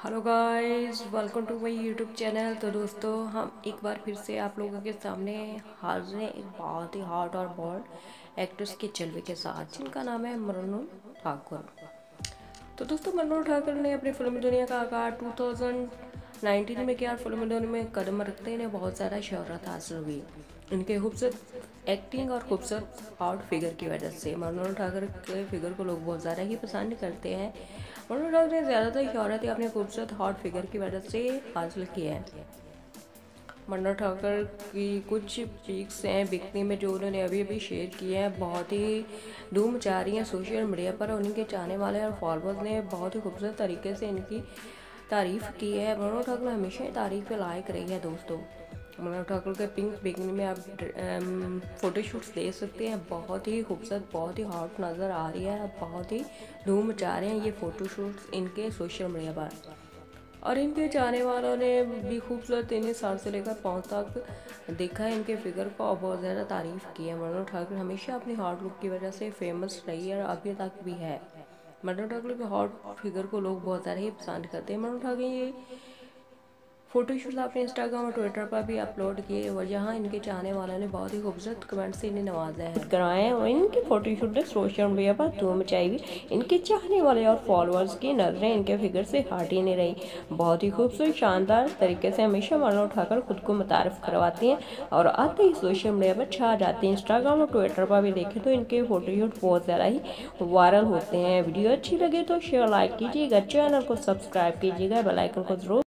Hello guys, welcome to my YouTube channel. तो दोस्तों, हम एक बार फिर से आप लोगों के सामने हाजिर हैं एक बहुत ही हॉट और बोल्ड एक्ट्रेस के जलवे के साथ, जिनका नाम है मृणाल ठाकुर। तो दोस्तों, मृणाल ठाकुर ने अपनी फिल्मी दुनिया का आगाज 2019 में किया। फिल्मी दुनिया में कदम रखते ही इन्हें बहुत ज़्यादा शोहरत हासिल हुई। इनके खूबसूरत एक्टिंग और खूबसूरत आउट फिगर की वजह से मृणाल ठाकुर के फिगर को लोग बहुत ज़्यादा ही पसंद करते हैं। मृणाल ठाकुर ने ज़्यादातर शोहरत अपने खूबसूरत हॉट फिगर की वजह से हासिल की है। मृणाल ठाकुर की कुछ पिक्स हैं बिकनी में जो उन्होंने अभी अभी शेयर किए हैं, बहुत ही धूम मचा रही हैं सोशल मीडिया पर। उनके चाहने वाले और फॉलोअर्स ने बहुत ही खूबसूरत तरीके से इनकी तारीफ़ की है। मृणाल ठाकुर हमेशा ही तारीफ़ के लायक रही है दोस्तों। मृणाल ठाकुर के पिंक बिकनी में आप फ़ोटोशूट्स देख सकते हैं, बहुत ही खूबसूरत, बहुत ही हॉट नज़र आ रही है, बहुत ही धूम मचा रहे हैं ये फ़ोटोशूट्स इनके सोशल मीडिया पर। और इनके चाहने वालों ने भी खूबसूरत 3 साल से लेकर 5 तक देखा है इनके फिगर को और बहुत ज़्यादा तारीफ़ की है। मृणाल ठाकुर हमेशा अपनी हॉट लुक की वजह से फेमस रही है और अभी तक भी है। मृणाल ठाकुर के हॉट फिगर को लोग बहुत ज़्यादा ही पसंद करते हैं। मृणाल ठाकुर ये फोटोशूट अपने इंस्टाग्राम और ट्विटर पर भी अपलोड किए और यहाँ इनके चाहने वालों ने बहुत ही खूबसूरत कमेंट से इन्हें नवाजा है कराए हैं और इनके फोटोशूट ने सोशल मीडिया पर धूम मचाई हुई। इनके चाहने वाले और फॉलोअर्स की नजरें इनके फिगर से हट ही नहीं रही। बहुत ही खूबसूरत शानदार तरीके से हमेशा मृणाल ठाकुर खुद को मुतारिफ करवाती हैं और आते ही सोशल मीडिया पर छा जाती हैं। इंस्टाग्राम और ट्विटर पर भी देखें तो इनके फोटोशूट बहुत ज़्यादा ही वायरल होते हैं। वीडियो अच्छी लगे तो शेयर लाइक कीजिएगा, चैनल को सब्सक्राइब कीजिएगा, बेल आइकन को जरूर